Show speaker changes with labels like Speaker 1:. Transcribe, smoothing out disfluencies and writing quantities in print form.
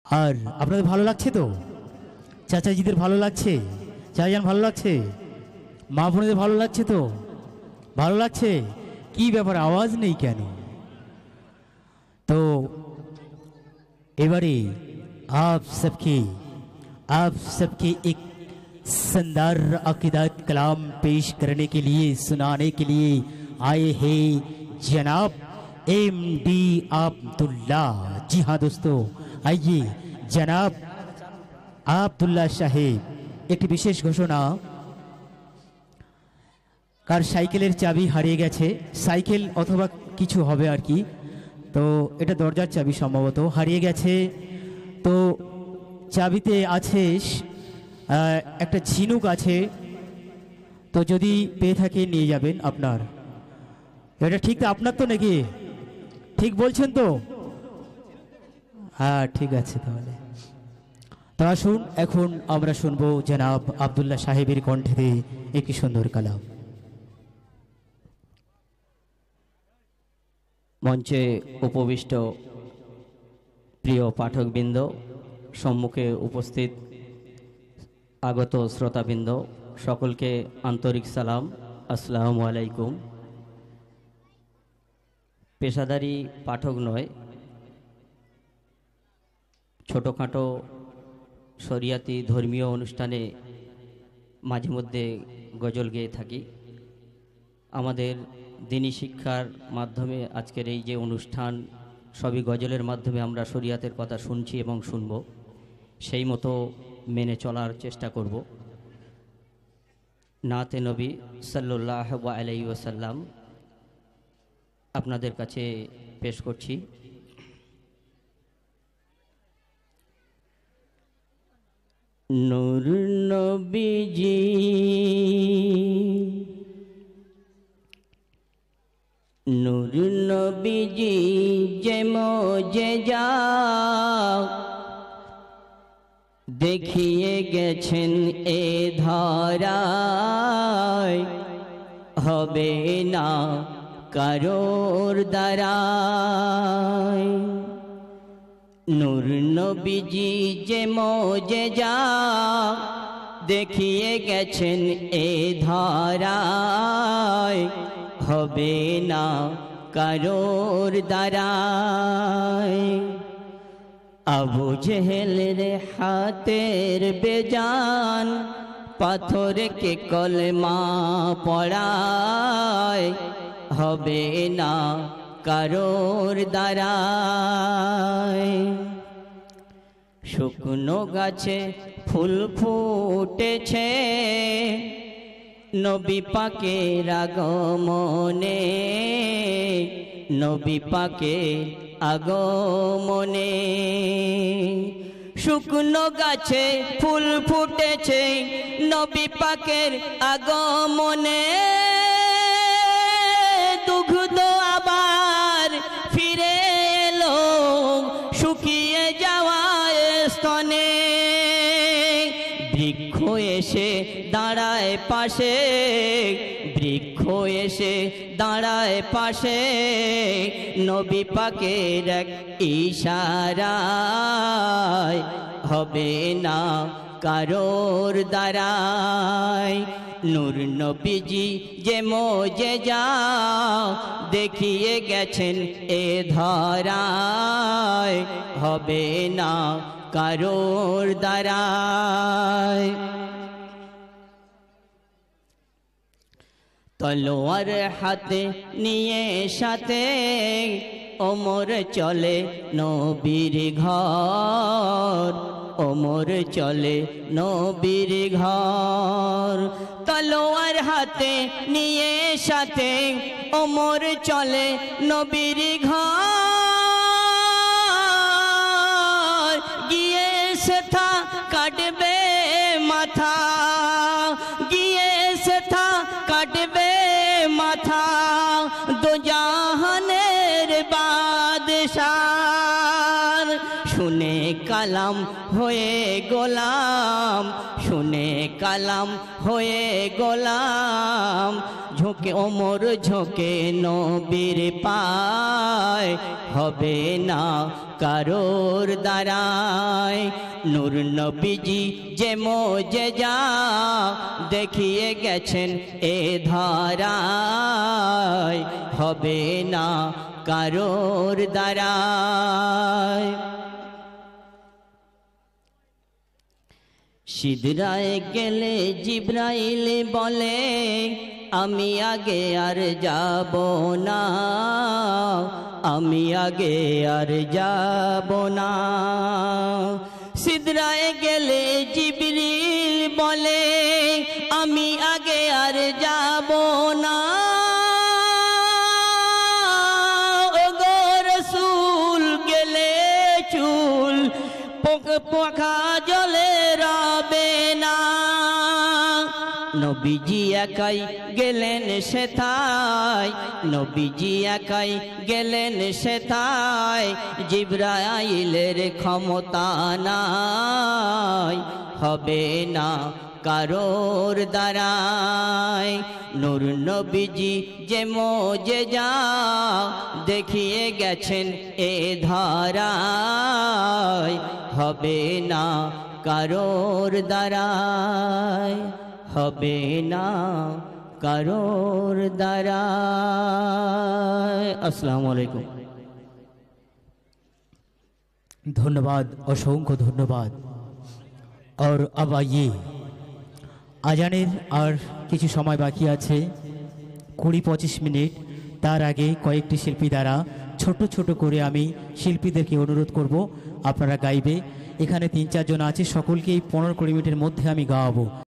Speaker 1: আর আপনাদের ভালো লাগছে তো? চাচাজিদের ভালো লাগছে? চাচাজান ভালো লাগছে? মা বোনেদের ভালো লাগছে তো? ভালো লাগছে? কি ব্যাপার, আওয়াজ নেই কেন? तो एवरे आप सबके एक शानदार अकीदत कलाम पेश करने के लिए, सुनाने के लिए आए हैं जनाब एमडी अब्दुल्ला। जी हाँ दोस्तों, आइए जनाब अब्दुल्ला साहेब। एक विशेष घोषणा, कार साइकेलेर चाबी हारिए गेछे, साइकेल अथवा किछु होबे आर कि, तो এটা দরজার চাবি সম্ভবত হারিয়ে গেছে। তো চাবিতে আছে একটা ঝিনুক আছে, তো যদি পেয়ে থাকে নিয়ে যাবেন আপনার। এটা ঠিক তো আপনার তো নাকি? ঠিক বলছেন তো? হ্যাঁ ঠিক আছে। তাহলে তো আসুন এখন আমরা শুনবো জনাব আব্দুল্লাহ সাহেবের কণ্ঠে একটি সুন্দর কালাম।
Speaker 2: মঞ্চে উপবিষ্ট প্রিয় পাঠকবৃন্দ, সম্মুখে উপস্থিত আগত শ্রোতাবৃন্দ, সকলকে আন্তরিক সালাম, আসসালামু আলাইকুম। পেশাদারি পাঠক নয়, ছোটোখাটো শরিয়াতি ধর্মীয় অনুষ্ঠানে মাঝে মধ্যে গজল গেয়ে থাকি। আমাদের দিনী শিক্ষার মাধ্যমে আজকের এই যে অনুষ্ঠান, সবই গজলের মাধ্যমে আমরা শরিয়াতের কথা শুনছি এবং শুনব, সেই মতো মেনে চলার চেষ্টা করব। নাতে নবী সাল্লাল্লাহু আলাইহি ওয়াসাল্লাম আপনাদের কাছে পেশ করছি। নূর নবীজি নূর নবীজি যে মোজেজা দেখিয়ে গেছেন এ ধরায়, হবে না কারোর দ্বারায়। নূর নবীজি যে মোজেজা দেখিয়ে গেছেন এ ধরায়, হবে না কারোর দ্বারায়। আবু জেহেলের হাতের বেজান পাথরকে কলমা পড়ায়, হবে না কারোর দ্বারায়। শুকনো গাছে ফুল ফুটেছে নবী পাকের আগমনে, নবী পাকের আগমনে। শুকনো গাছে ফুল ফুটেছে নবী পাকের আগমনে, দুগ্ধ আবার ফিরে এলো শুকিয়ে যাওয়া স্তনে। বৃক্ষ এসে দাঁড়ায় পাশে, বৃক্ষ এসে দাঁড়ায় পাশে, নবী পাকের এক ইশারায়, হবে না কারোর দ্বারায়। নূর নবীজি যে মোজেজা দেখিয়ে গেছেন এ ধরায়, হবে না কারোর দ্বারায়। তলোয়ার হাতে নিয়ে সাথে ওমর চলে নবীর ঘর, ওমর চলে নবীর ঘর। তলোয়ার হাতে নিয়ে সাথে ওমর চলে নবীর ঘর, গিয়ে সেথা কাটবে মাথা, গিয়ে সেথা কাটবে মাথা, দো জাহানের বাদশাহ। শুনে কালাম হয়ে গোলাম, শুনে কালাম হয়ে গোলাম। ঝোঁকে ওমর ঝোঁকে নবীর পায়, হবে না কারোর দ্বারায়। নূর নবীজি যে মোজেজা দেখিয়ে গেছেন এ ধারায়, হবে না কারোর দ্বারায়। সিদরায় গেলে জিব্রাইল বলে, আমি আগে আর যাব না, আমি আগে আর যাব না। সিদরায় গেলে জিবরিল বলে, আমি আগে আর যাব না। ওগো রাসূল গেলে চুল পোখা জলে রবে না। নবীজি একাই গেলেন সেথায়, নবীজি একাই গেলেন সেথায়। জিবরাইলের ক্ষমতা নাই, হবে না কারোর দ্বারায়। নূর নবীজি যে মোজেজা দেখিয়ে গেছেন এ ধারায়, হবে না কারোর দ্বারায়, হবে না কারোর দ্বারায়। আসসালামু আলাইকুম।
Speaker 1: धन्यवाद, असंख्य धन्यवाद। और अब आइए, আজানের আর কিছু সময় বাকি আছে, 20-25 মিনিট। তার আগে কয়েকটি শিল্পী দ্বারা ছোট ছোট করে আমি শিল্পীদেরকে অনুরোধ করব আপনারা গাইবে। এখানে 3-4 জন আছে, সকলকে এই 15-20 মিনিটের মধ্যে আমি গাওয়াবো।